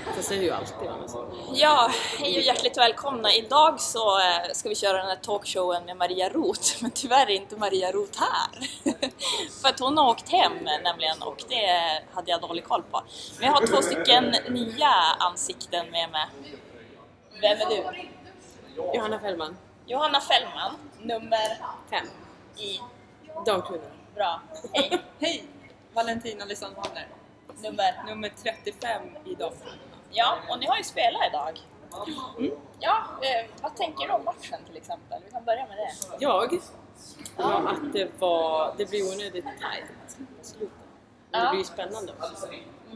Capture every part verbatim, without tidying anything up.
Fast det är ju alltid annars. Ja, hej och hjärtligt välkomna. Idag så eh, ska vi köra den här talkshowen med Maria Roth. Men tyvärr är inte Maria Roth här. För att hon har åkt hem nämligen, och det hade jag dålig koll på. Men jag har två stycken nya ansikten med mig. Vem är du? Johanna Fällman. Johanna Fällman, nummer Fem. i... Damkvinnan. Bra, hej. Hej! Valentina Lysander. Nummer... Nummer trettiofem i damkvinnan. Ja, och ni har ju spelat idag. Mm. Ja, eh, vad tänker du om matchen till exempel? Vi kan börja med det. Jag? Ja, att det var... Det blir onödigt tajt i slutet. Men Ja. det blir ju spännande också.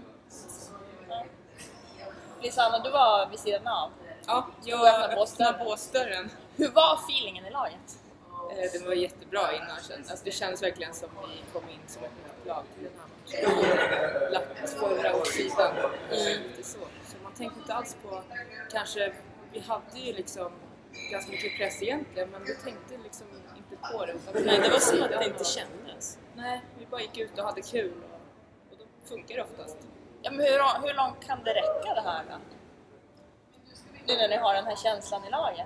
Ja. Lisanna, du var vid sidan av. Ja, Du jag öppnade båsdörren. öppnade båsdörren. Hur var feelingen i laget? Eh, Det var jättebra innan. Alltså, det känns verkligen som vi kom in som ett nytt lag till den här matchen. Vi har lagt förra åt sidan. Mm. Lite så. så man tänkte inte alls på... Kanske... Vi hade ju liksom ganska mycket press egentligen, men vi tänkte liksom inte på det. Utan Nej, det var så att det inte kändes. Nej, vi bara gick ut och hade kul. Och, och då funkar det oftast. Ja, men hur, hur långt kan det räcka det här då? Nu när ni har den här känslan i laget.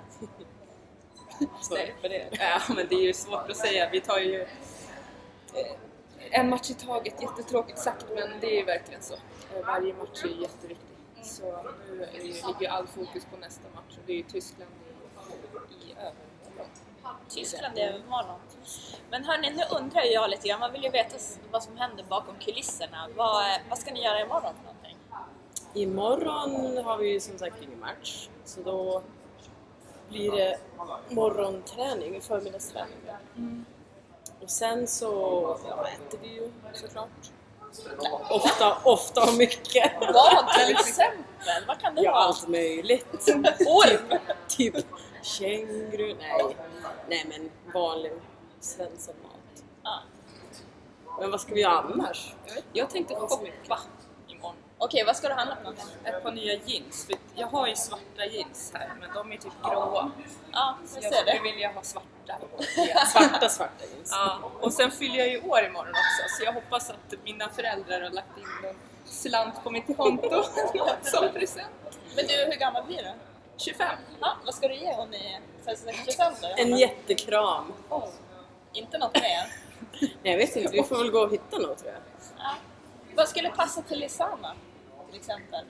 Nej, för det. Ja, men det är ju svårt att säga. Vi tar ju eh, en match i taget, jättetråkigt sagt, men det är ju verkligen så. Eh, Varje match är ju jätteviktig. Så nu är ju, ligger all fokus på nästa match, och det är ju Tyskland i, i övermorgon. Tyskland är övermorgon. Men hörni, nu undrar jag lite grann. Man vill ju veta vad som händer bakom kulisserna. Vad, vad ska ni göra imorgon för någonting? Imorgon har vi ju som sagt ingen match. Så då blir det morgonträning, förmiddagsträning. Mm. Och sen så ja, äter vi ju såklart. Ofta, ofta och mycket. Vad till exempel? Vad kan det Ja, vara? allt möjligt. Oj! Typ känguru, nej. Nej men vanlig svensson mat. Ja. Men vad ska vi göra annars? Jag tänkte shoppa imorgon. Okej, vad ska du handla på? Ett par nya jeans. För jag har ju svarta jeans här, men de är typ gråa. Ja, Så jag jag ser skulle det. vilja ha svarta. Svarta, svarta jeans. Ja, och sen fyller jag ju år imorgon också, så jag hoppas att mina föräldrar har lagt in en slant på mitt konto som present. Men du, hur gammal blir du? tjugofem. Ja, vad ska du ge hon i födelsedagspresent då? En jättekram. Oh, inte något mer? Nej, jag vet inte, vi får väl gå och hitta något tror jag. Ja. Vad skulle passa till Lisanna till exempel?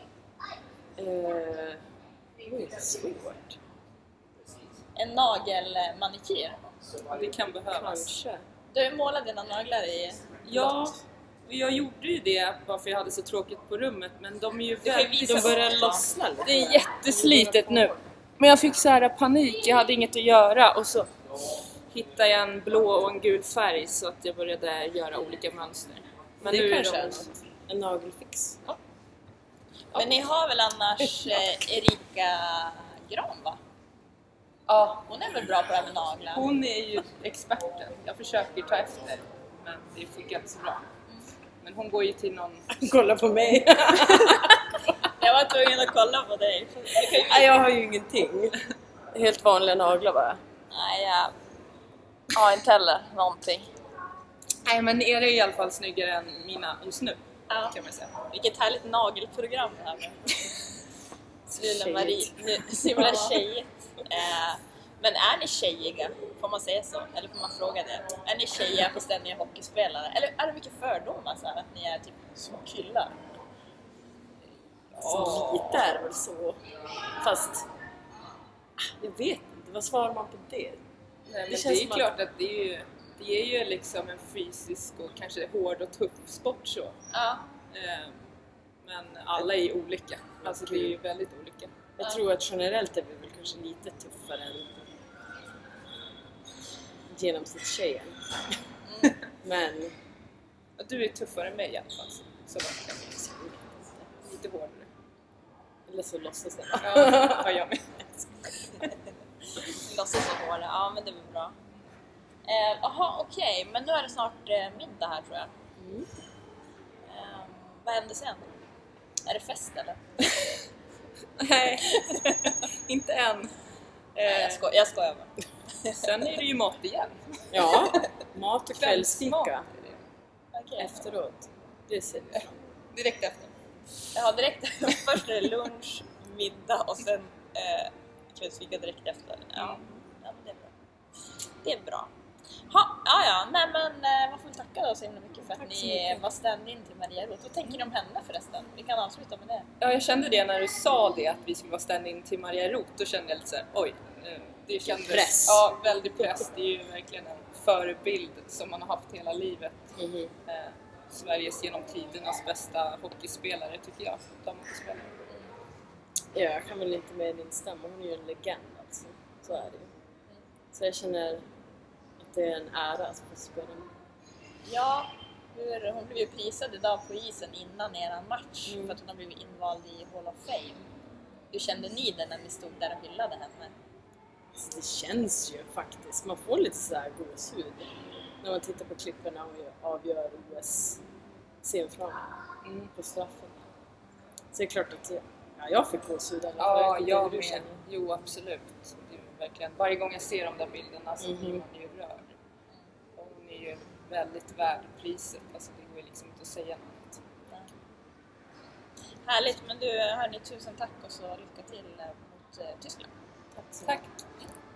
Eh, oj, svårt. En nagelmanikyr. Det kan behövas. Kanske. Du har ju målat dina naglar i... Ja, och jag gjorde ju det bara för jag hade så tråkigt på rummet, men de är ju kan ju väldigt... visa De börjar upp dem. lossna lite. Det är jätteslitet nu. Men jag fick så här panik, jag hade inget att göra, och så hittade jag en blå och en gul färg så att jag började göra olika mönster. Men Det nu är kanske de... är något. En nagelfix. Ja. Men ni har väl annars eh, Erika Gran, va? Ja, Hon är väl bra på det här med naglar? hon är ju experten. Jag försöker ta efter, men det funkar inte så bra. Men hon går ju till någon... Kolla på mig. Jag var tvungen att kolla på dig. Du kan ju... Nej, jag har ju ingenting. Helt vanliga naglar bara. Nej, jag har inte heller någonting. Nej, men era är i alla fall snyggare än mina just nu, Ja. kan man säga. Vilket härligt nagelprogram det här med. Lilla Tjejigt. Marie, nu- så himla tjejigt. Eh, men är ni tjejiga? Får man säga så? Eller får man fråga det? Är ni tjejiga fast ni är hockeyspelare? Eller är det mycket fördomar så här, att ni är typ små killar? Så lite är det väl så. Fast jag vet inte, vad svarar man på det? Nej, men Det det, känns är ju som klart att det är ju, det är ju liksom en fysisk och kanske hård och tuff sport så. Ja. Eh, Men alla är olika. Alltså det är ju väldigt olika. Jag tror att generellt är vi väl kanske lite tuffare än genomsnittstjejen. Mm. Men Och du är tuffare än mig i alla fall. Så, så kan vi säga. Lite hårdare. eller så låtsas jag. Ja, vad jag med. Låtsas som hårda. Ja, men det är väl bra. Jaha, eh, okej. Okay. Men nu är det snart eh, middag här, tror jag. Mm. Eh, vad händer sen? Är det fest eller? Nej, inte än. Nej, jag, sko- jag skojar bara. Sen är det ju mat igen. Ja, mat och Kvällsmat kvällsfika Okay. efteråt. Det ser vi fram emot. Direkt efter. Ja, direkt. Först är det lunch, middag och sen eh, kvällsfika direkt efter. Ja, ja, men det är bra. Det är bra. Ha, ja, ja, nej men eh, man får tacka då så himla mycket för att Tack ni så mycket. var stand-in till Maria Roth. Vad tänker ni om henne förresten? Vi kan avsluta med det. Ja, jag kände det när du sa det att vi skulle vara stand-in till Maria Roth. Då kände jag lite såhär, oj, eh, det kändes... Press. Ja, väldigt press. Det är ju verkligen en förebild som man har haft hela livet. Mm-hmm. Eh, Sveriges genom tidernas bästa hockeyspelare tycker jag. Damhockeyspelare. Ja, jag kan väl inte med din stämma, hon är ju en legend alltså. Så är det ju. Så jag känner att det är en ära att få spela med. Ja, hur, hon blev ju prisad idag på isen innan eran match Mm. för att hon har blivit invald i Hall of Fame. Hur kände ni det när ni stod där och hyllade henne? Så det känns ju faktiskt, man får lite så här gåshud när man tittar på klipporna och avgör O S-semifinalen Mm. på straffen. Så det är klart att ja, jag fick gåshud. eller? Ja, vet inte jag hur du med. känner. Jo, absolut. Det är ju verkligen, varje gång jag ser de där bilderna så blir Mhm. man ju rörd. Och hon är ju väldigt värd priset. Alltså det går ju liksom inte att säga något. Härligt, men du hörni, tusen tack och så lycka till eh, mot eh, Tyskland. Tack så Tack! mycket.